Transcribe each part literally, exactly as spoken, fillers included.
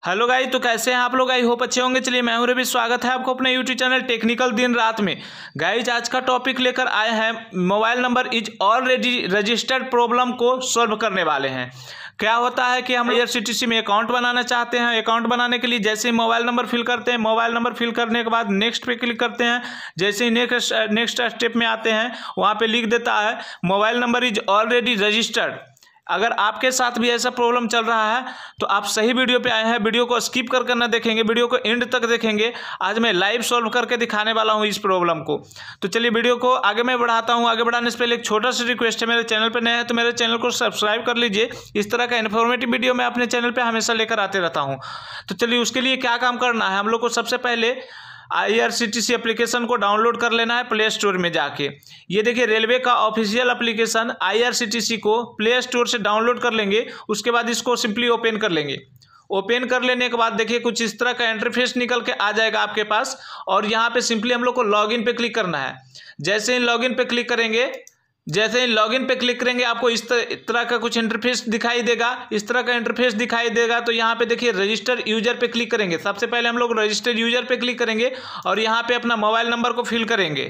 Hello guys, तो कैसे हैं आप लोग। आई होप अच्छे होंगे। चलिए मैं हूं रवि, स्वागत है आपको अपने यूट्यूब चैनल टेक्निकल दिन रात में। गाइस आज का टॉपिक लेकर आए हैं, mobile number is already registered problem को सॉल्व करने वाले हैं। क्या होता है कि हम आई आर सी टी सी में अकाउंट बनाना चाहते हैं। अकाउंट बनाने के लिए जैसे ही मोबाइल नंबर फिल करते हैं, मोबाइल नंबर फिल करने के बाद नेक्स्ट पे क्लिक करते हैं। जैसे ही नेक्स्ट नेक्स्ट स्टेप में आते हैं, वहाँ पे लिख देता है mobile number is already registered. अगर आपके साथ भी ऐसा प्रॉब्लम चल रहा है तो आप सही वीडियो पे आए हैं। वीडियो को स्किप कर कर ना देखेंगे, वीडियो को एंड तक देखेंगे। आज मैं लाइव सॉल्व करके दिखाने वाला हूं इस प्रॉब्लम को। तो चलिए वीडियो को आगे मैं बढ़ाता हूं। आगे बढ़ाने से पहले एक छोटा सा रिक्वेस्ट है, मेरे चैनल पे नए हैं तो मेरे चैनल को सब्सक्राइब कर लीजिए। इस तरह का इन्फॉर्मेटिव वीडियो मैं अपने चैनल पर हमेशा लेकर आते रहता हूँ। तो चलिए उसके लिए क्या काम करना है, हम लोग को सबसे पहले I R C T C application को डाउनलोड कर लेना है प्ले स्टोर में जाके। ये देखिए रेलवे का official application I R C T C को प्ले स्टोर से डाउनलोड कर लेंगे। उसके बाद इसको सिंपली ओपन कर लेंगे। ओपन कर लेने के बाद देखिए कुछ इस तरह का इंटरफेस निकल के आ जाएगा आपके पास, और यहाँ पे सिंपली हम लोग को लॉगिन पे क्लिक करना है। जैसे ही लॉगिन पे क्लिक करेंगे जैसे ही लॉगिन पे क्लिक करेंगे आपको इस तरह का कुछ इंटरफेस दिखाई देगा। इस तरह का इंटरफेस दिखाई देगा तो यहाँ पे देखिए रजिस्टर यूजर पे क्लिक करेंगे। सबसे पहले हम लोग रजिस्टर यूजर पे क्लिक करेंगे और यहाँ पे अपना मोबाइल नंबर को फिल करेंगे।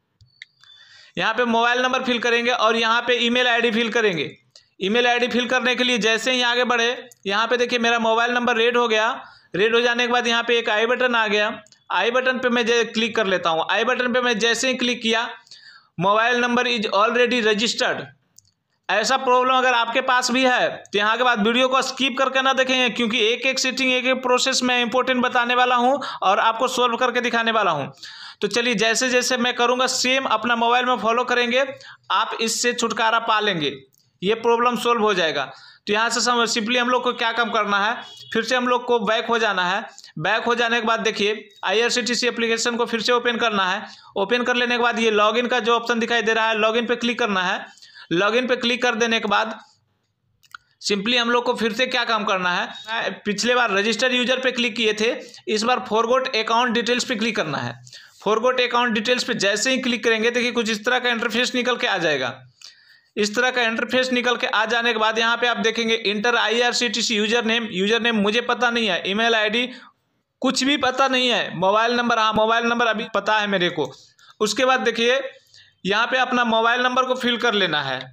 यहाँ पे मोबाइल नंबर फिल करेंगे और यहाँ पे ईमेल आईडी फिल करेंगे। ईमेल आईडी फिल करने के लिए जैसे ही आगे बढ़े, यहाँ पे देखिए मेरा मोबाइल नंबर रेड हो गया। रेड हो जाने के बाद यहाँ पे एक आई बटन आ गया। आई बटन पे मैं क्लिक कर लेता हूँ। आई बटन पे मैं जैसे ही क्लिक किया, mobile number is already registered. ऐसा प्रॉब्लम अगर आपके पास भी है तो यहाँ के बाद वीडियो को स्किप करके ना देखेंगे, क्योंकि एक एक सेटिंग एक एक प्रोसेस में इंपॉर्टेंट बताने वाला हूँ और आपको सोल्व करके दिखाने वाला हूँ। तो चलिए जैसे जैसे मैं करूँगा सेम अपना मोबाइल में फॉलो करेंगे, आप इससे छुटकारा पा लेंगे। ये प्रॉब्लम सोल्व हो जाएगा। तो यहाँ से सिंपली हम लोग को क्या काम करना है, फिर से हम लोग को बैक हो जाना है। बैक हो जाने के बाद देखिए I R C T C application को फिर से ओपन करना है। ओपन कर लेने के बाद ये लॉगिन का जो ऑप्शन दिखाई दे रहा है, लॉगिन पे क्लिक करना है। लॉगिन पे क्लिक कर देने के बाद सिंपली हम लोग को फिर से क्या काम करना है, पिछले बार रजिस्टर यूजर पे क्लिक किए थे, इस बार फॉरगॉट अकाउंट डिटेल्स पे क्लिक करना है। फॉरगॉट अकाउंट डिटेल्स पे जैसे ही क्लिक करेंगे देखिए कुछ इस तरह का इंटरफेस निकल के आ जाएगा। इस तरह का इंटरफेस निकल के आ जाने के बाद यहाँ पे आप देखेंगे enter I R C T C user name. User name मुझे पता नहीं है, ईमेल आईडी कुछ भी पता नहीं है, मोबाइल नंबर हाँ मोबाइल नंबर अभी पता है मेरे को। उसके बाद देखिए यहाँ पे अपना मोबाइल नंबर को फिल कर लेना है।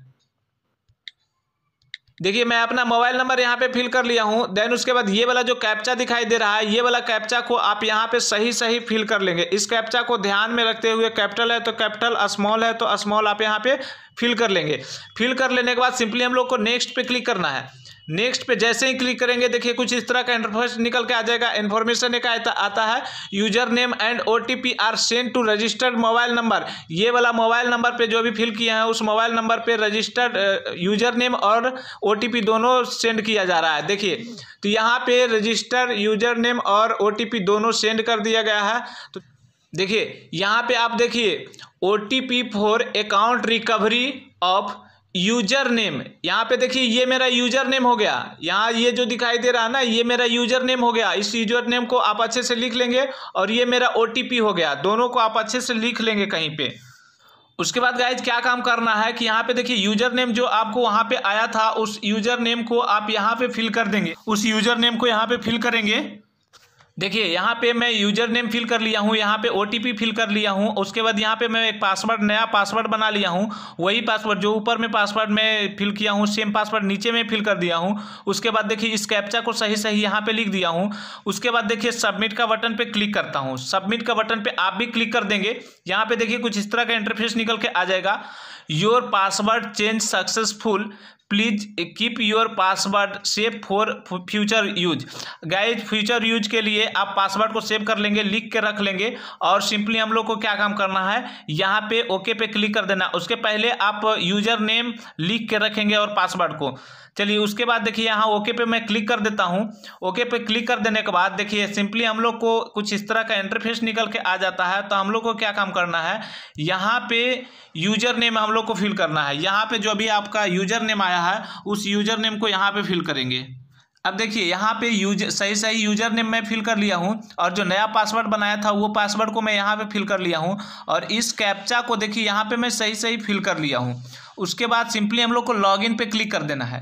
देखिए मैं अपना मोबाइल नंबर यहाँ पे फिल कर लिया हूँ। देन उसके बाद ये वाला जो कैप्चा दिखाई दे रहा है, ये वाला कैप्चा को आप यहाँ पे सही सही फिल कर लेंगे। इस कैप्चा को ध्यान में रखते हुए, कैपिटल है तो कैपिटल, स्मॉल है तो स्मॉल आप यहाँ पे फिल कर लेंगे। फिल कर लेने के बाद सिंपली हम लोग को नेक्स्ट पे क्लिक करना है। नेक्स्ट पे जैसे ही क्लिक करेंगे देखिए कुछ इस तरह का इंटरफेस निकल के आ जाएगा। इन्फॉर्मेशन एक आता है user name and O T P are send to registered mobile number. ये वाला मोबाइल नंबर पे जो भी फिल किया है उस मोबाइल नंबर पे रजिस्टर्ड यूजर नेम और ओ टी पी दोनों सेंड किया जा रहा है। देखिए तो यहाँ पे रजिस्टर यूजर नेम और ओ टी पी दोनों सेंड कर दिया गया है। तो देखिए यहाँ पे आप देखिए O T P for account recovery of user name. यहाँ पे देखिए ये मेरा यूजर नेम हो गया। यहाँ ये जो दिखाई दे रहा है ना, ये मेरा यूजर नेम हो गया। इस यूजर नेम को आप अच्छे से लिख लेंगे और ये मेरा ओ टी पी हो गया। दोनों को आप अच्छे से लिख लेंगे कहीं पे। उसके बाद गाइज क्या काम करना है कि यहाँ पे देखिए यूजर नेम जो आपको वहाँ पे आया था, उस यूजर नेम को आप यहाँ पे फिल कर देंगे। उस यूजर नेम को यहाँ पे फिल करेंगे। देखिए यहाँ पे मैं यूजर नेम फिल कर लिया हूँ, यहाँ पे ओ टी पी फिल कर लिया हूँ। उसके बाद यहाँ पे मैं एक पासवर्ड, नया पासवर्ड बना लिया हूँ। वही पासवर्ड जो ऊपर में पासवर्ड में फिल किया हूँ, सेम पासवर्ड नीचे में फिल कर दिया हूँ। उसके बाद देखिए इस कैप्चा को सही सही यहाँ पे लिख दिया हूँ। उसके बाद देखिए सबमिट का बटन पे क्लिक करता हूँ। सबमिट का बटन पे आप भी क्लिक कर देंगे। यहाँ पे देखिए कुछ इस तरह का इंटरफेस निकल के आ जाएगा। Your password change successful, please keep your password save for future use. Guys future use के लिए आप पासवर्ड को सेव कर लेंगे, लिख के रख लेंगे। और सिंपली हम लोग को क्या काम करना है, यहाँ पे ओके पे क्लिक कर देना। उसके पहले आप यूजर नेम लिख के रखेंगे और पासवर्ड को। चलिए उसके बाद देखिए यहाँ ओके पे मैं क्लिक कर देता हूँ। ओके पे क्लिक कर देने के बाद देखिए सिंपली हम लोग को कुछ इस तरह का इंटरफेस निकल के आ जाता है। तो हम लोग को क्या काम करना है, यहाँ पे यूजर नेम हम लोग को फिल करना है। यहाँ पे जो भी आपका यूजर नेम आया है उस यूजर नेम को यहाँ पे फिल करेंगे। अब देखिए यहाँ पे यूज सही सही यूजर नेम मैं फिल कर लिया हूँ और जो नया पासवर्ड बनाया था वो पासवर्ड को मैं यहाँ पे फिल कर लिया हूँ। और इस कैप्चा को देखिए यहाँ पे मैं सही सही फिल कर लिया हूँ। उसके बाद सिंपली हम लोग को लॉगिन पे क्लिक कर देना है।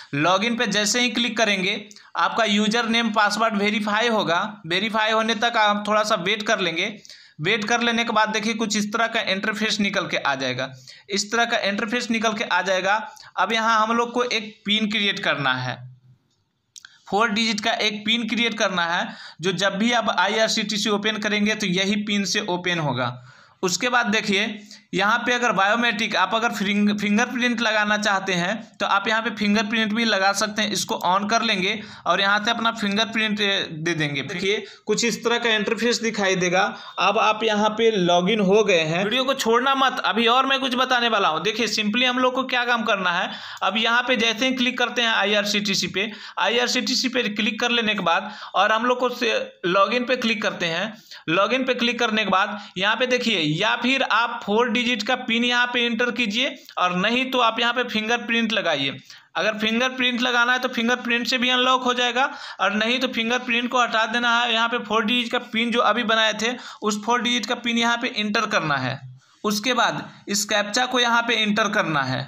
लॉगिन पे जैसे ही क्लिक करेंगे आपका यूजर नेम पासवर्ड वेरीफाई होगा। वेरीफाई होने तक आप थोड़ा सा वेट कर लेंगे। वेट कर लेने के बाद देखिए कुछ इस तरह का इंटरफेस निकल के आ जाएगा। इस तरह का इंटरफेस निकल के आ जाएगा। अब यहाँ हम लोग को एक पिन क्रिएट करना है, फोर डिजिट का एक पिन क्रिएट करना है, जो जब भी आप I R C T C open करेंगे तो यही पिन से ओपन होगा। उसके बाद देखिए यहाँ पे अगर बायोमेट्रिक आप अगर फिंगरप्रिंट लगाना चाहते हैं तो आप यहाँ पे फिंगरप्रिंट भी लगा सकते हैं। इसको ऑन कर लेंगे और यहाँ से अपना फिंगरप्रिंट दे देंगे। देखिए कुछ इस तरह का इंटरफेस दिखाई देगा। अब आप यहाँ पे लॉगिन हो गए हैं। वीडियो को छोड़ना मत, अभी और मैं कुछ बताने वाला हूँ। देखिए सिंपली हम लोग को क्या काम करना है, अब यहाँ पे जैसे ही क्लिक करते हैं आई आर सी टी सी पे, आई आर सी टी सी पे क्लिक कर लेने के बाद और हम लोग को लॉगिन पे क्लिक करते हैं। लॉगिन पे क्लिक करने के बाद यहाँ पे देखिए, या फिर आप फोर डिजिट का पिन यहाँ पे इंटर कीजिए और नहीं तो आप यहाँ पे फिंगरप्रिंट लगाइए। अगर फिंगरप्रिंट लगाना है तो फिंगरप्रिंट से भी अनलॉक हो जाएगा और नहीं तो फिंगरप्रिंट को हटा देना है। यहाँ पे फोर डिजिट का पिन जो अभी बनाए थे उस फोर डिजिट का पिन यहाँ पे इंटर करना है। उसके बाद इस कैप्चा को यहाँ पे इंटर करना है।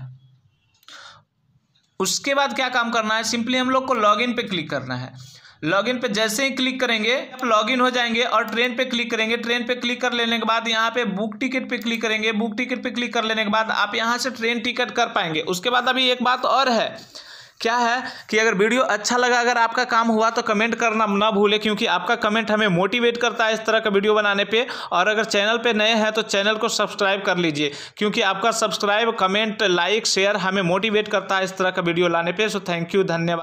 उसके बाद क्या काम करना है, सिंपली हम लोग को लॉगिन पे क्लिक करना है। लॉगिन पे जैसे ही क्लिक करेंगे आप लॉगिन हो जाएंगे और ट्रेन पे क्लिक करेंगे। ट्रेन पे क्लिक कर लेने के बाद यहाँ पे बुक टिकट पे क्लिक करेंगे। बुक टिकट पे क्लिक कर लेने के बाद आप यहाँ से ट्रेन टिकट कर पाएंगे। उसके बाद अभी एक बात और है, क्या है कि अगर वीडियो अच्छा लगा, अगर आपका काम हुआ तो कमेंट करना ना भूले, क्योंकि आपका कमेंट हमें मोटिवेट करता है इस तरह का वीडियो बनाने पे। और अगर चैनल पे नए हैं तो चैनल को सब्सक्राइब कर लीजिए, क्योंकि आपका सब्सक्राइब, कमेंट, लाइक, शेयर हमें मोटिवेट करता है इस तरह का वीडियो लाने पे। सो थैंक यू, धन्यवाद।